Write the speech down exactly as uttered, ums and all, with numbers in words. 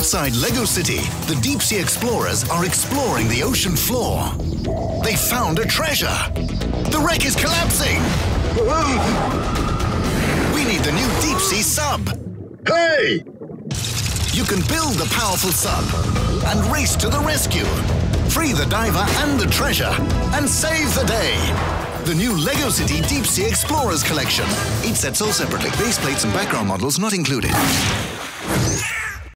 Outside Lego City, the deep-sea explorers are exploring the ocean floor. They found a treasure. The wreck is collapsing. We need the new deep-sea sub. Hey! You can build the powerful sub and race to the rescue. Free the diver and the treasure and save the day. The new Lego City Deep Sea Explorers Collection. Each set sold separately. Base plates and background models not included.